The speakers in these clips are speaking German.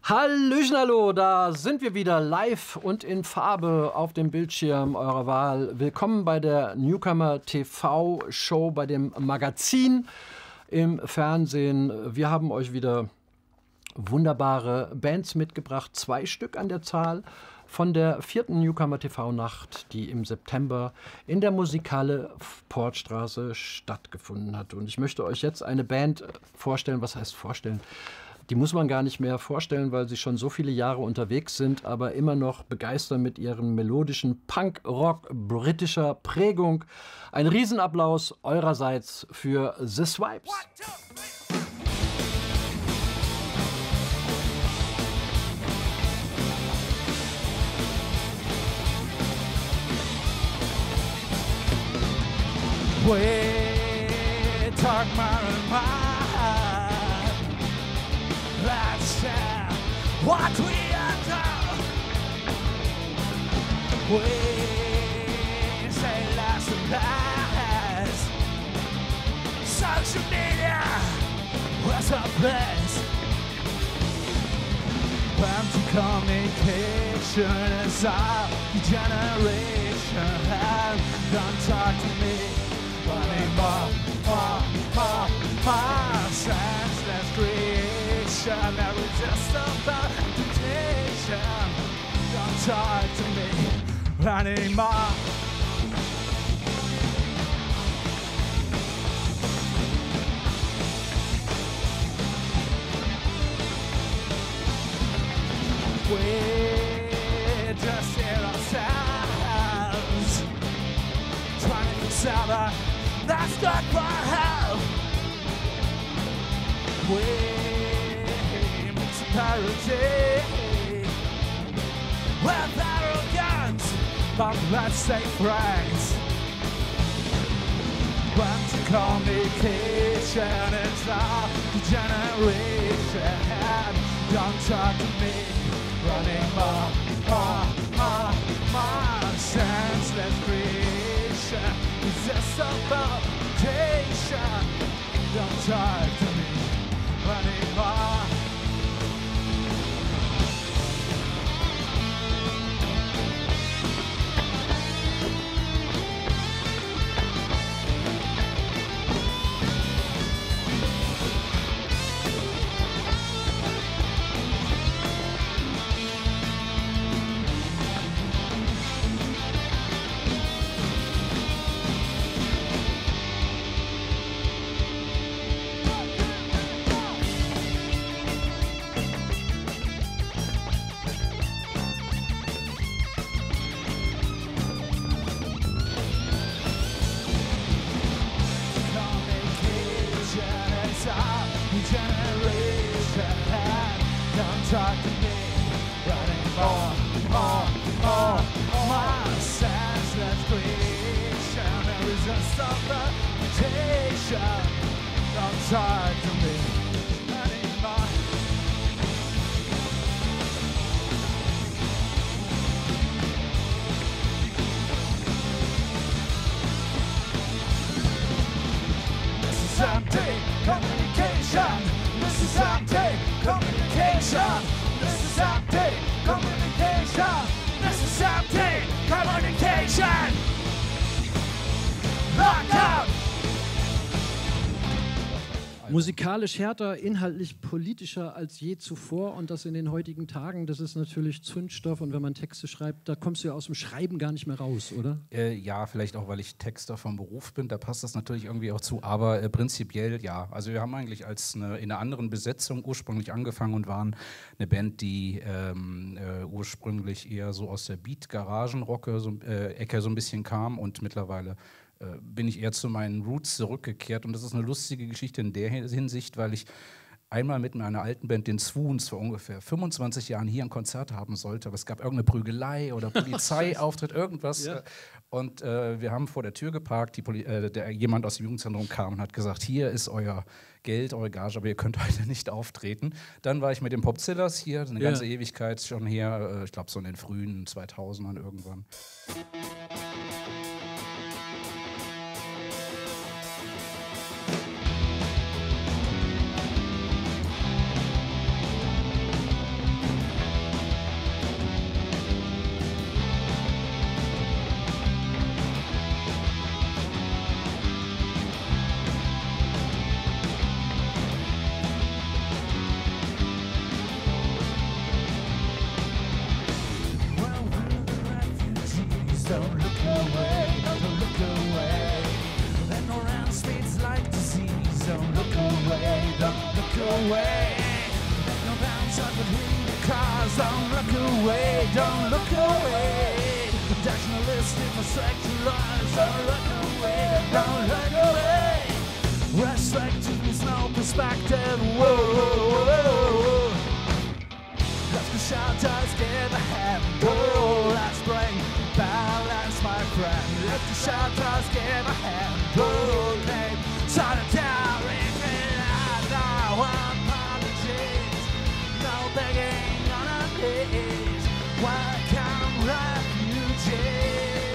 Hallöchen, hallo, da sind wir wieder live und in Farbe auf dem Bildschirm eurer Wahl. Willkommen bei der Newcomer TV Show, bei dem Magazin im Fernsehen. Wir haben euch wieder wunderbare Bands mitgebracht, 2 Stück an der Zahl, von der 4. Newcomer TV Nacht, die im September in der Musikhalle Portstraße stattgefunden hat. Und ich möchte euch jetzt eine Band vorstellen. Was heißt vorstellen? Die muss man gar nicht mehr vorstellen, weil sie schon so viele Jahre unterwegs sind, aber immer noch begeistern mit ihren melodischen Punk-Rock britischer Prägung. Ein Riesenapplaus eurerseits für The Swipes. We talk my let's share what we are done. We say less and less. Social media was a place. Empty communication is our generation. Don't talk to me anymore. Senseless creation, irresistible temptation. Don't talk to me anymore. We just hear ourselves 24/7. That's not for help. We mix parity with arrogance, but let's say friends. Empty communication is our generation. Don't talk to me running more senseless creation. Irresistible temptation. Don't talk to me anymore. Talk to me, running more senseless creation, irresistible temptation. Don't talk to me anymore. This is empty communication. This is empty communication. This is empty communication. This is empty communication. Lockout. Musikalisch härter, inhaltlich politischer als je zuvor und das in den heutigen Tagen, das ist natürlich Zündstoff und wenn man Texte schreibt, da kommst du ja aus dem Schreiben gar nicht mehr raus, oder? Ja, vielleicht auch, weil ich Texter vom Beruf bin, da passt das natürlich irgendwie auch zu, aber prinzipiell ja. Also wir haben eigentlich in einer anderen Besetzung ursprünglich angefangen und waren eine Band, die ursprünglich eher so aus der Beat-Garagen-Rock-Ecke so ein bisschen kam und mittlerweile bin ich eher zu meinen Roots zurückgekehrt und das ist eine lustige Geschichte in der Hinsicht, weil ich einmal mit meiner alten Band, den Swoons, vor ungefähr 25 Jahren hier ein Konzert haben sollte, aber es gab irgendeine Prügelei oder Polizeiauftritt, irgendwas Ja. und wir haben vor der Tür geparkt, jemand aus dem Jugendzentrum kam und hat gesagt, hier ist euer Geld, eure Gage, aber ihr könnt heute nicht auftreten. Dann war ich mit den Popzillas hier, eine ganze Ewigkeit schon her, ich glaube so in den frühen 2000ern irgendwann. don't look away. Nationalistic for secularized, don't look away, don't look away. Restricted with no perspective, whoa, whoa, whoa. Let's go shelters, give a hand, whoa, let's bring balance, my friend. Let's go shelters, give a hand, whoa, name solidarity, no apologies, no begging on our knees. Welcome refugees.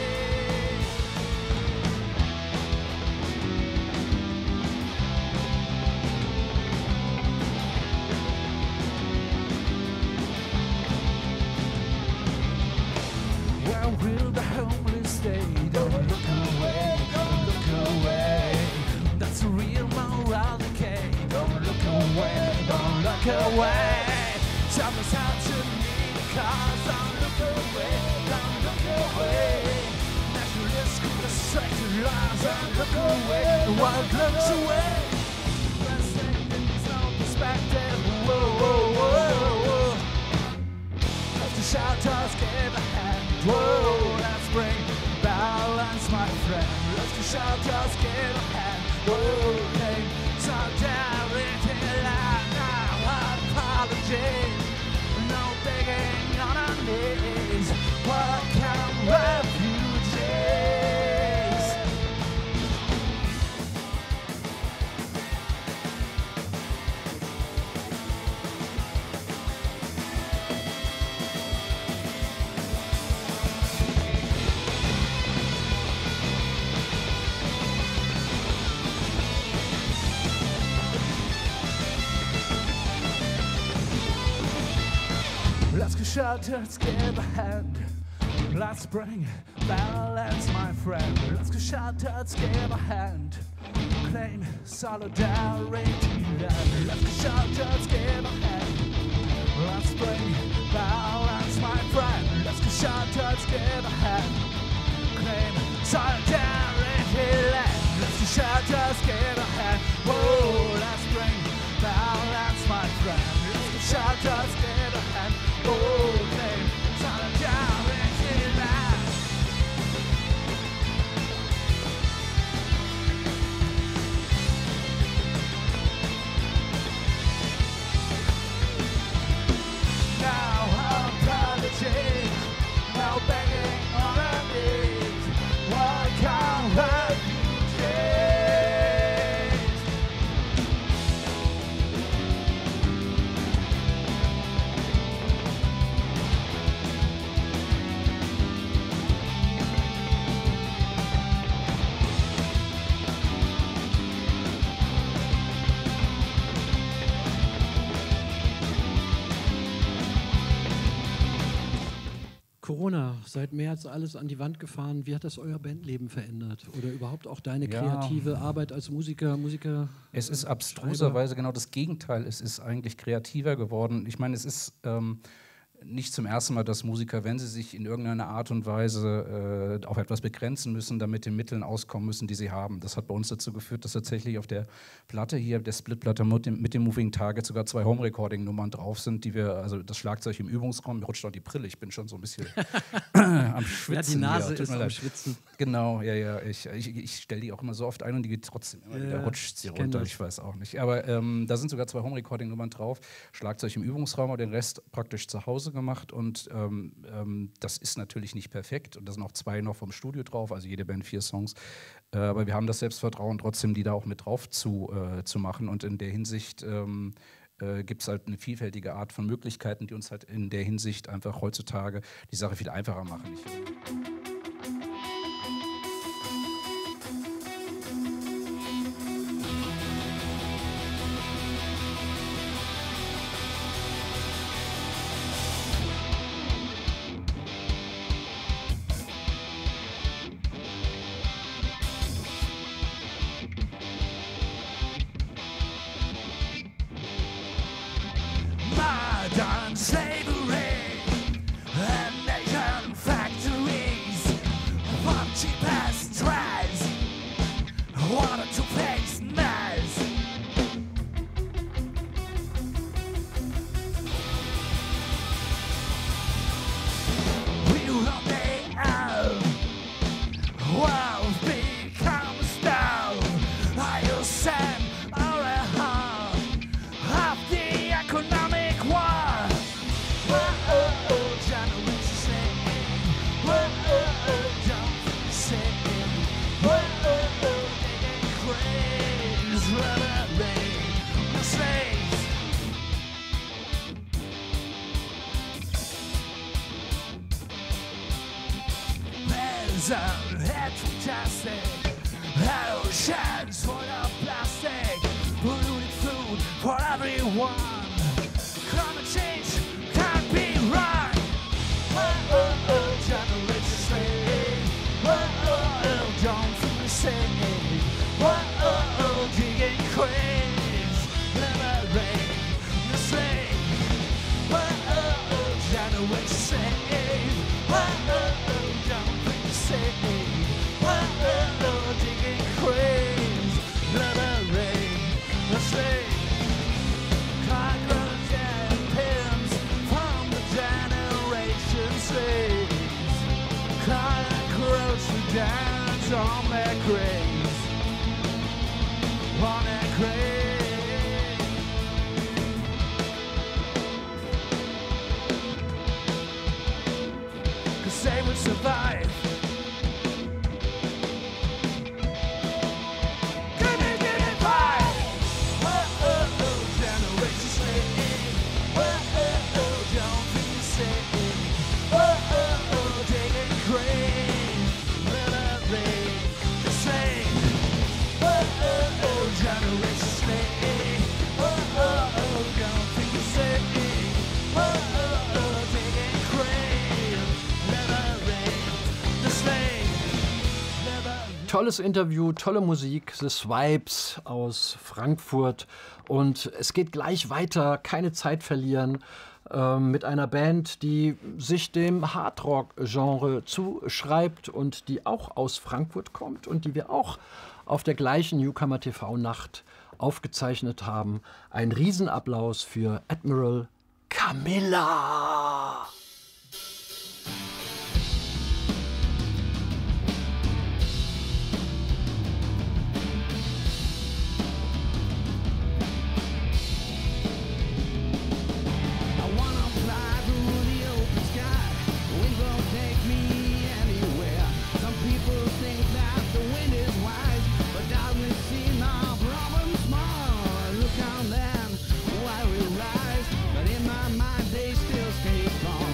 Where will the homeless stay? Don't look away, don't look away. That's a real moral decay. Don't look away, don't look away. Tell us how to need a cause. Don't look away, don't look away. Nationalists keep the sector lies. Don't look away, the world looks away. There's no perspective. Whoa, whoa, whoa, whoa. Let's the shelters give a hand. Whoa, let's bring balance, my friend. Let's the shelters give a hand. Whoa, hey, solidarity, no apologies, no begging on our knees. Welcome refugees. Let's go shelters, give a hand. Let's bring balance, my friend. Let's go shelters, give a hand. Claim solidarity. Let's go shelters, give a hand. Let's bring balance, my friend. Let's go shelters, give a hand. Claim solidarity. Let's go shelters, give a hand. Whoa, let's bring balance, my friend. Let's go shelters, give a hand. Oh, claim solidarity land. No apology, no begging on our knees. Welcome refugees. Corona, seit März alles an die Wand gefahren. Wie hat das euer Bandleben verändert? Oder überhaupt auch deine kreative Arbeit als Musiker? Es ist abstruserweise genau das Gegenteil. Es ist eigentlich kreativer geworden. Ich meine, es ist nicht zum ersten Mal, dass Musiker, wenn sie sich in irgendeiner Art und Weise auf etwas begrenzen müssen, dann mit den Mitteln auskommen müssen, die sie haben. Das hat bei uns dazu geführt, dass tatsächlich auf der Platte hier, der Splitplatte mit dem Moving Target, sogar 2 Home-Recording-Nummern drauf sind, die wir, also das Schlagzeug im Übungsraum, mir rutscht auch die Brille, ich bin schon so ein bisschen am Schwitzen. Ja, die Nase ist am Schwitzen. Genau, ja. Ich stelle die auch immer so oft ein und die geht trotzdem immer wieder, rutscht sie runter, ich weiß auch nicht. Aber da sind sogar 2 Home-Recording-Nummern drauf, Schlagzeug im Übungsraum und den Rest praktisch zu Hause gemacht und das ist natürlich nicht perfekt und da sind auch 2 noch vom Studio drauf, also jede Band 4 Songs, aber wir haben das Selbstvertrauen trotzdem, die da auch mit drauf zu machen und in der Hinsicht gibt es halt eine vielfältige Art von Möglichkeiten, die uns halt in der Hinsicht einfach heutzutage die Sache viel einfacher machen. Modern slavery and nation factories love becomes stone. Are you sad or at home of the economic war? Generation saying, don't say, digging cranes, reveling the slaves. There's a head fantastic, oceans full of plastic, polluted food for everyone. Climate change can't be run. Generation slave. Don't feel the same. Digging cranes, liberate the slave. Generation slave. Don't feel the same. Digging cranes, liberate the slave. Cockroach and pins from the generation slaves. Cockroach to dance on their graves. On their graves. 'Cause they would survive. Give me five. Generation slave. Don't be the same. Digging cranes, liberate the slave. Generation slave. Don't be the same. Digging cranes, liberate the slave. Tolles Interview, tolle Musik, The Swipes aus Frankfurt. Und es geht gleich weiter, keine Zeit verlieren, mit einer Band, die sich dem Hardrock-Genre zuschreibt und die auch aus Frankfurt kommt und die wir auch auf der gleichen Newcomer TV-Nacht aufgezeichnet haben. Ein Riesenapplaus für Admiral Camilla. I wanna fly through the open sky. The wind will take me anywhere. Some people think that the wind is wise, but doesn't see our problems small. Look on them while we rise, but in my mind they still stay strong.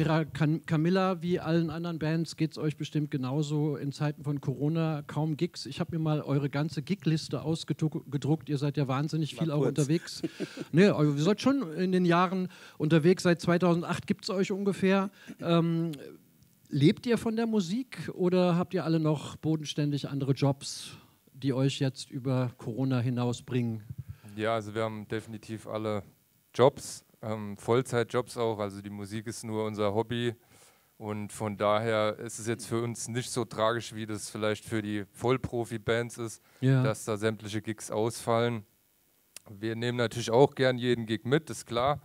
Ihrer Camilla wie allen anderen Bands geht es euch bestimmt genauso in Zeiten von Corona, kaum Gigs. Ich habe mir mal eure ganze Gigliste ausgedruckt. Ihr seid ja wahnsinnig viel auch unterwegs. Ne, ihr seid schon in den Jahren unterwegs. Seit 2008 gibt es euch ungefähr. Lebt ihr von der Musik oder habt ihr alle noch bodenständig andere Jobs, die euch jetzt über Corona hinausbringen? Ja, also wir haben definitiv alle Jobs, Vollzeitjobs auch. Also die Musik ist nur unser Hobby und von daher ist es jetzt für uns nicht so tragisch, wie das vielleicht für die Vollprofi-Bands ist, dass da sämtliche Gigs ausfallen. Wir nehmen natürlich auch gern jeden Gig mit, ist klar.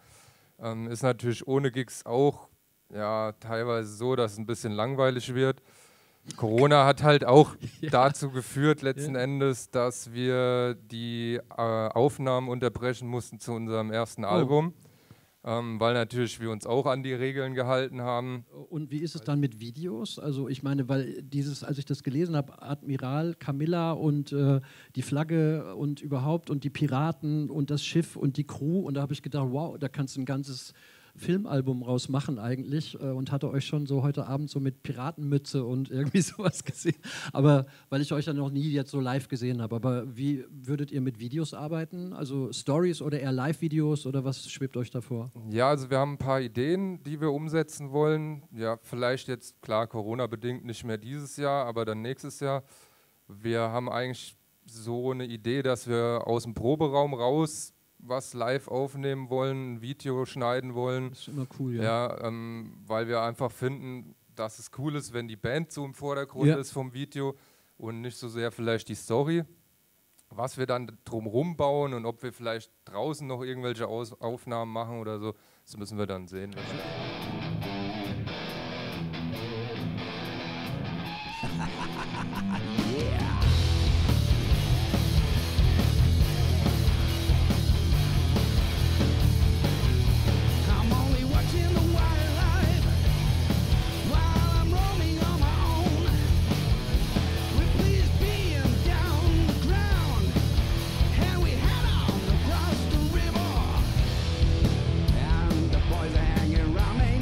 Ist natürlich ohne Gigs auch teilweise so, dass es ein bisschen langweilig wird. Corona hat halt auch dazu geführt, letzten Endes, dass wir die Aufnahmen unterbrechen mussten zu unserem ersten Album, weil natürlich wir uns auch an die Regeln gehalten haben. Und wie ist es dann mit Videos? Also ich meine, weil als ich das gelesen habe, Admiral, Camilla und die Flagge und überhaupt und die Piraten und das Schiff und die Crew und da habe ich gedacht, wow, da kannst du ein ganzes Filmalbum rausmachen eigentlich und hatte euch schon so heute Abend so mit Piratenmütze und irgendwie sowas gesehen. Aber weil ich euch ja noch nie jetzt so live gesehen habe. Aber wie würdet ihr mit Videos arbeiten? Also Stories oder eher Live-Videos oder was schwebt euch davor? Ja, also wir haben ein paar Ideen, die wir umsetzen wollen. Ja, vielleicht jetzt, klar, Corona-bedingt nicht mehr dieses Jahr, aber dann nächstes Jahr. Wir haben eigentlich so eine Idee, dass wir aus dem Proberaum raus was live aufnehmen wollen, ein Video schneiden wollen. Das ist immer cool, ja. Ja, weil wir einfach finden, dass es cool ist, wenn die Band so im Vordergrund ist vom Video und nicht so sehr vielleicht die Story. Was wir dann drumherum bauen und ob wir vielleicht draußen noch irgendwelche Aufnahmen machen oder so, das müssen wir dann sehen. Boys are hanging around me.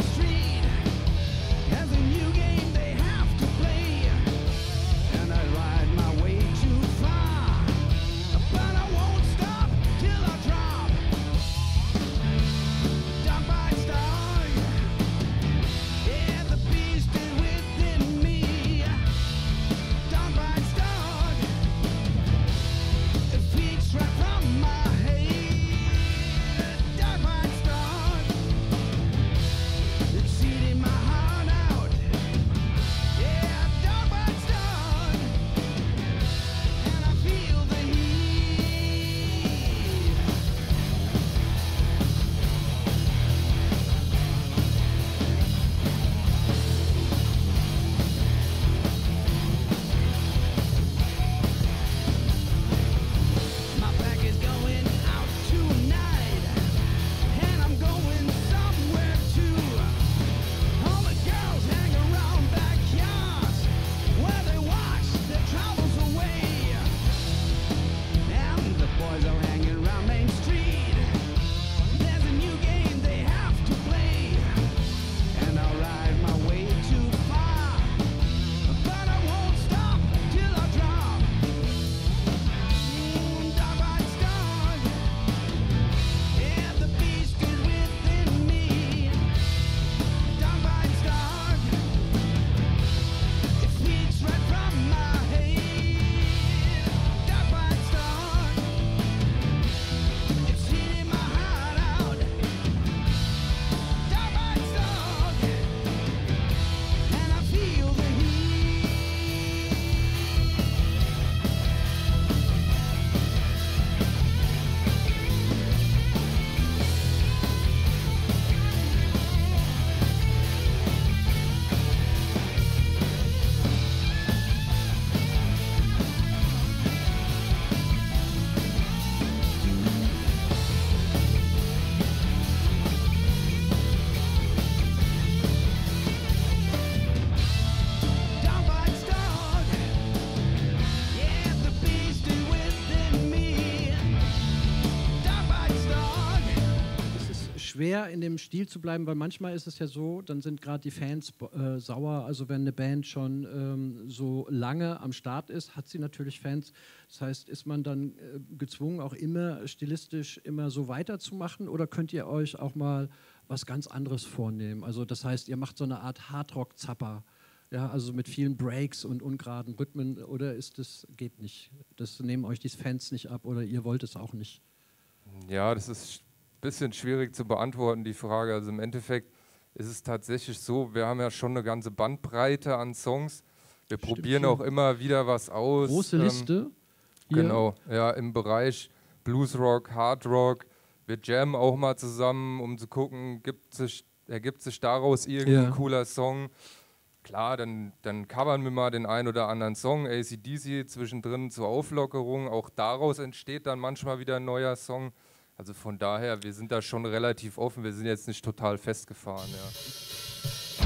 schwer, in dem Stil zu bleiben, weil manchmal ist es ja so, dann sind gerade die Fans sauer. Also wenn eine Band schon so lange am Start ist, hat sie natürlich Fans. Das heißt, ist man dann gezwungen, auch immer stilistisch immer so weiterzumachen, oder könnt ihr euch auch mal was ganz anderes vornehmen? Also das heißt, ihr macht so eine Art Hardrock-Zapper, ja, also mit vielen Breaks und ungeraden Rhythmen, oder ist das, geht nicht? Das nehmen euch die Fans nicht ab, oder ihr wollt es auch nicht? Ja, das ist ein bisschen schwierig zu beantworten, die Frage. Also im Endeffekt ist es tatsächlich so, wir haben ja schon eine ganze Bandbreite an Songs. Wir probieren auch immer wieder was aus. Große Liste. Hier. Genau, ja, im Bereich Bluesrock, Hardrock. Wir jammen auch mal zusammen, um zu gucken, ergibt sich daraus irgendein cooler Song. Klar, dann covern wir mal den einen oder anderen Song, AC/DC zwischendrin zur Auflockerung. Auch daraus entsteht dann manchmal wieder ein neuer Song. Also von daher, wir sind da schon relativ offen. Wir sind jetzt nicht total festgefahren. Ja.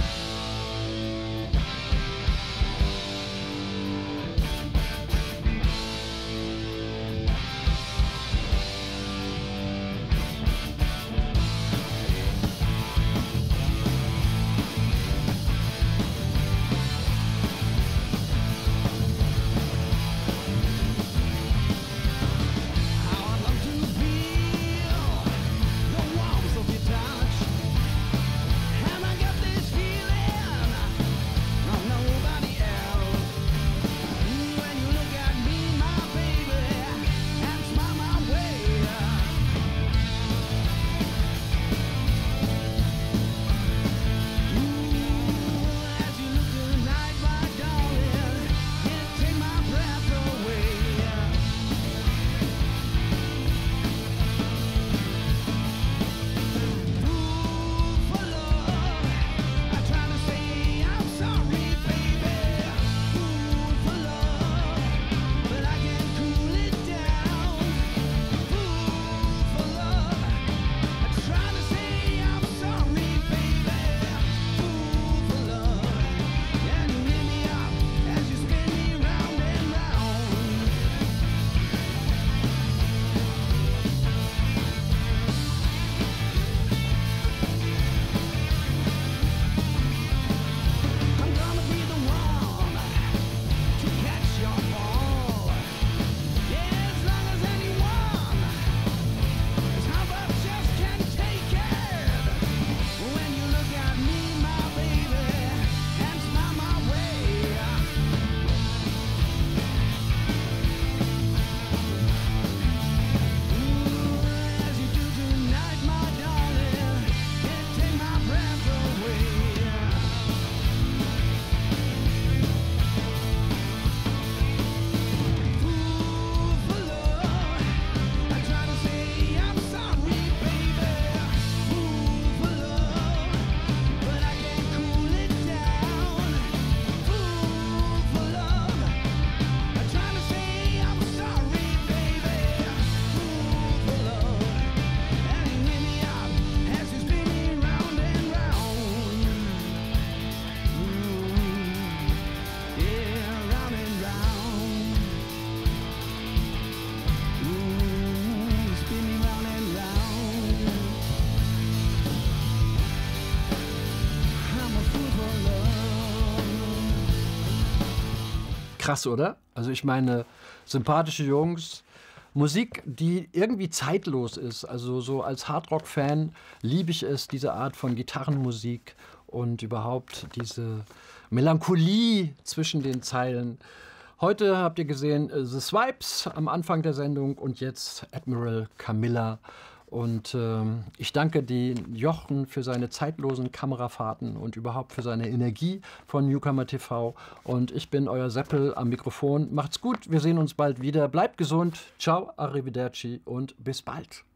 Krass, oder? Also ich meine, sympathische Jungs, Musik, die irgendwie zeitlos ist. Also so als Hardrock-Fan liebe ich es, diese Art von Gitarrenmusik und überhaupt diese Melancholie zwischen den Zeilen. Heute habt ihr gesehen The Swipes am Anfang der Sendung und jetzt Admiral Camilla. Und ich danke den Jochen für seine zeitlosen Kamerafahrten und überhaupt für seine Energie von Newcomer TV. Und ich bin euer Seppel am Mikrofon. Macht's gut, wir sehen uns bald wieder. Bleibt gesund. Ciao, arrivederci und bis bald.